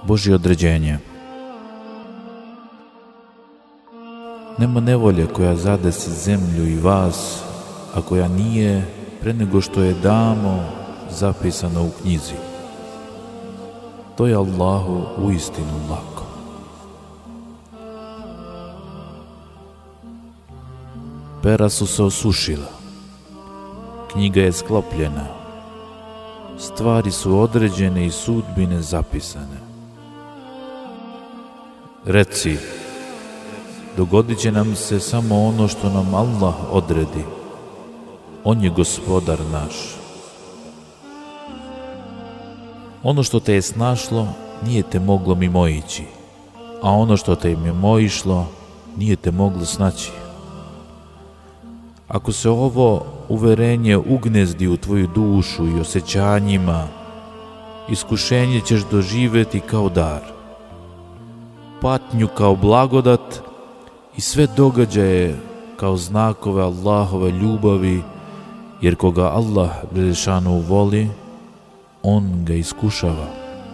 Božje određenje. Nema nevolje koja zadesi zemlju i vas, a koja nije pre nego što je davno zapisano u knjizi. To je Allahu uistinu lako. Pera su se osušila, knjiga je sklopljena, stvari su određene i sudbine zapisane. Reci, dogodit će nam se samo ono što nam Allah odredi. On je gospodar naš. Ono što te je snašlo nije te moglo mimoići, a ono što te je mimoišlo nije te moglo snaći. Ako se ovo uverenje ugnezdi u tvoju dušu i osjećanjima, iskušenje ćeš doživjeti kao dar, patnju kao blagodat i sve događaje kao znakove Allahove ljubavi, jer koga Allah Đelešanu voli, on ga iskušava.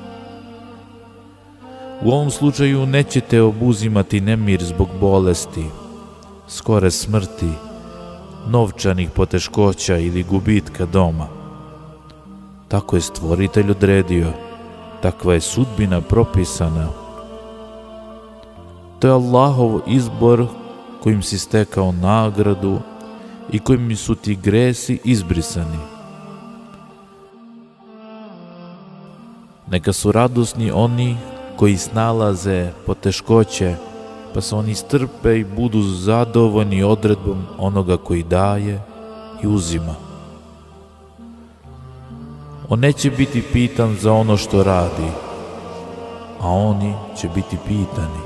U ovom slučaju nećete obuzimati nemir zbog bolesti, skore smrti, novčanih poteškoća ili gubitka doma. Tako je Stvoritelj odredio, takva je sudbina propisana. To je Allahov izbor kojim si stekao nagradu i kojim su ti gresi izbrisani. Neka su radosni oni koji snalaze poteškoće, pa se oni strpe i budu zadovoljni odredbom onoga koji daje i uzima. On neće biti pitan za ono što radi, a oni će biti pitani.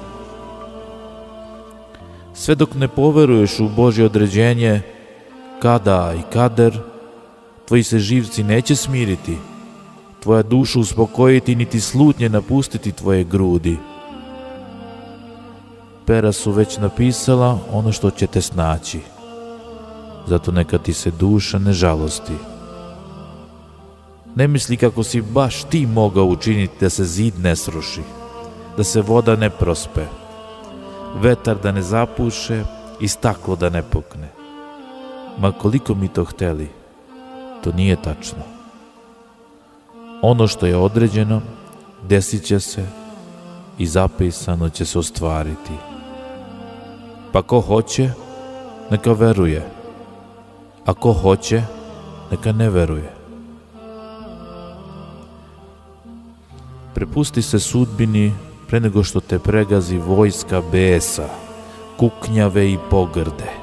Sve dok ne poveruješ u Božje određenje, kada i kader, tvoji se živci neće smiriti, tvoja duša uspokojiti, niti slutnje napustiti tvoje grudi. Pera su već napisala ono što će te snaći, zato neka ti se duša ne žalosti. Ne misli kako si baš ti mogao učiniti da se zid ne sruši, da se voda ne prospe, vetar da ne zapuše i staklo da ne pukne. Ma koliko mi to hteli, to nije tačno. Ono što je određeno, desit će se i zapisano će se ostvariti. Pa ko hoće, neka veruje, a ko hoće, neka ne veruje. Prepusti se sudbini pre nego što te pregazi vojska besa, kuknjave i pogrde.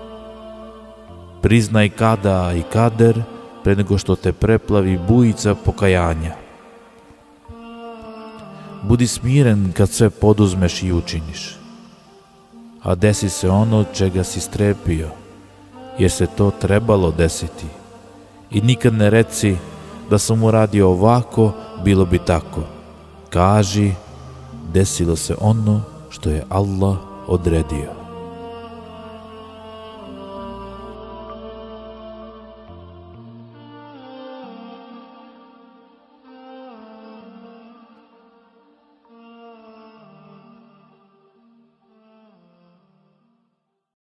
Priznaj kada i kader pre nego što te preplavi bujica pokajanja. Budi smiren kad sve poduzmeš i učiniš, a desi se ono čega si strepio, jer se to trebalo desiti. I nikad ne reci da sam uradio ovako, bilo bi tako. Kaži, desilo se ono što je Allah odredio.